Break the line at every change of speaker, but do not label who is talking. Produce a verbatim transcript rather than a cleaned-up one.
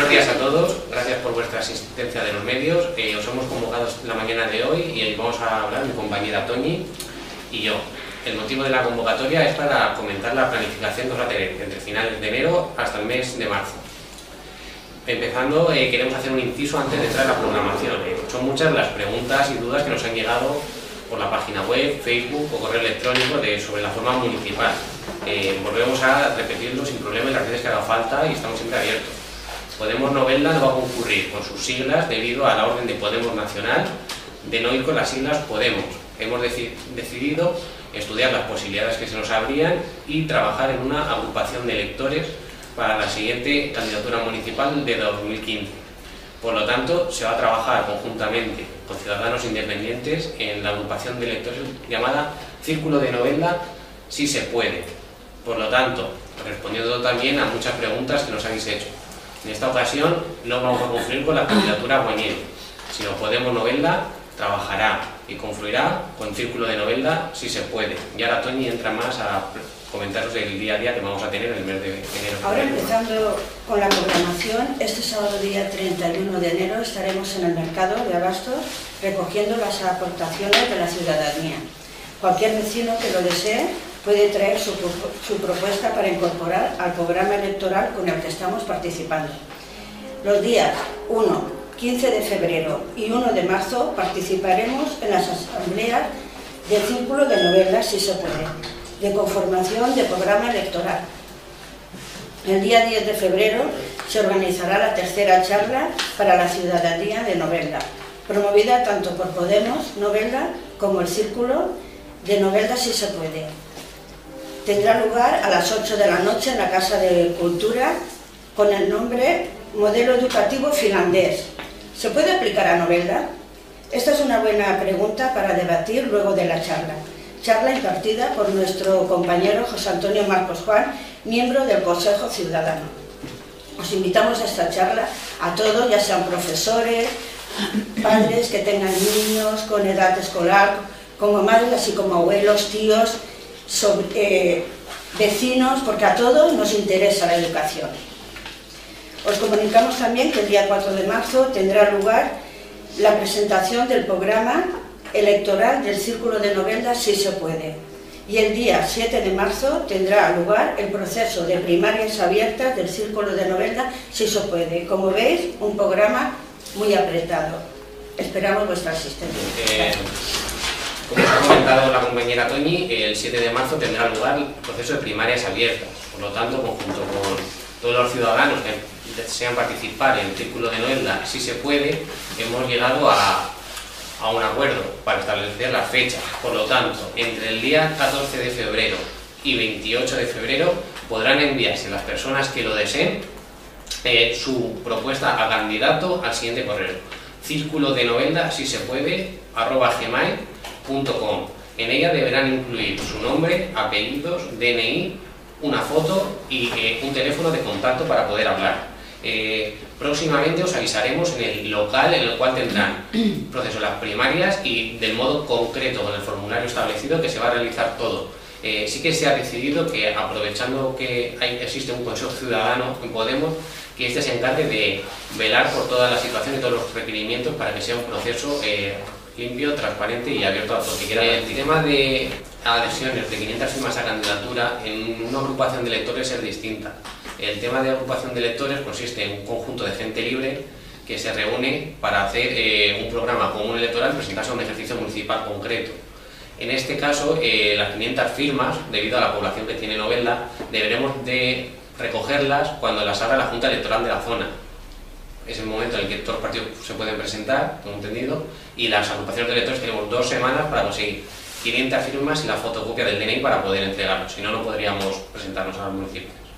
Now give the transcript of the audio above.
días a todos, gracias por vuestra asistencia de los medios. Eh, os hemos convocado la mañana de hoy y hoy vamos a hablar mi compañera Toñi y yo. El motivo de la convocatoria es para comentar la planificación que vamos a tener entre finales de enero hasta el mes de marzo. Empezando, eh, queremos hacer un inciso antes de entrar a la programación. Eh, son muchas las preguntas y dudas que nos han llegado por la página web, Facebook o correo electrónico de, sobre la forma municipal. Eh, volvemos a repetirlo sin problema en las veces que haga falta y estamos siempre abiertos. Podemos Novelda no va a concurrir con sus siglas debido a la orden de Podemos Nacional de no ir con las siglas Podemos. Hemos deci decidido estudiar las posibilidades que se nos abrían y trabajar en una agrupación de electores para la siguiente candidatura municipal de dos mil quince. Por lo tanto, se va a trabajar conjuntamente con ciudadanos independientes en la agrupación de electores llamada Círculo de Novelda Si se puede. Por lo tanto, respondiendo también a muchas preguntas que nos habéis hecho. En esta ocasión no vamos a confluir con la candidatura Guañel, sino Podemos Novelda trabajará y confluirá con Círculo de Novelda Si se puede. Y ahora Toñi entra más a comentaros el día a día que vamos a tener en el mes de enero.
Ahora, empezando con la programación, este sábado día treinta y uno de enero estaremos en el mercado de abastos recogiendo las aportaciones de la ciudadanía. Cualquier vecino que lo desee puede traer su, su propuesta para incorporar al programa electoral con el que estamos participando. Los días uno, quince de febrero y uno de marzo participaremos en las asambleas del Círculo de Novelda Si se puede, de conformación de programa electoral. El día diez de febrero se organizará la tercera charla para la ciudadanía de Novelda, promovida tanto por Podemos Novelda como el Círculo de Novelda Si se puede. Tendrá lugar a las ocho de la noche en la Casa de Cultura con el nombre Modelo Educativo Finlandés. ¿Se puede aplicar a Novelda? Esta es una buena pregunta para debatir luego de la charla. Charla impartida por nuestro compañero José Antonio Marcos Juan, miembro del Consejo Ciudadano. Os invitamos a esta charla a todos, ya sean profesores, padres que tengan niños con edad escolar, como madres, así como abuelos, tíos, sobre, eh, vecinos, porque a todos nos interesa la educación. Os comunicamos también que el día cuatro de marzo tendrá lugar la presentación del programa electoral del Círculo de Novelda Si se puede. Y el día siete de marzo tendrá lugar el proceso de primarias abiertas del Círculo de Novelda Si se puede. Como veis, un programa muy apretado. Esperamos vuestra asistencia.
Eh, como ha comentado la compañera Toñi, el siete de marzo tendrá lugar el proceso de primarias abiertas. Por lo tanto, conjunto con todos los ciudadanos que desean participar en el Círculo de Novelda Si se puede, hemos llegado a a un acuerdo para establecer las fechas. Por lo tanto, entre el día catorce de febrero y veintiocho de febrero podrán enviarse las personas que lo deseen eh, su propuesta a candidato al siguiente correo: círculo de novelda si se puede arroba gmail punto com. En ella deberán incluir su nombre, apellidos, D N I, una foto y eh, un teléfono de contacto para poder hablar. Eh, próximamente os avisaremos en el local en el cual tendrán proceso las primarias y del modo concreto con el formulario establecido que se va a realizar todo. Eh, sí que se ha decidido que, aprovechando que hay, existe un Consejo Ciudadano en Podemos, que este se encargue de velar por toda la situación y todos los requerimientos para que sea un proceso eh, limpio, transparente y abierto a todo el que quiera. El tema de adhesiones de quinientas firmas a candidatura en una agrupación de electores es distinta. El tema de agrupación de electores consiste en un conjunto de gente libre que se reúne para hacer eh, un programa común electoral, presentarse a un ejercicio municipal concreto. En este caso, eh, las quinientas firmas, debido a la población que tiene Novelda, deberemos de recogerlas cuando las abra la Junta Electoral de la zona. Es el momento en el que todos los partidos se pueden presentar, tengo entendido, y las agrupaciones de electores tenemos dos semanas para conseguir quinientas firmas y la fotocopia del D N I para poder entregarlo, si no, no podríamos presentarnos a los municipios.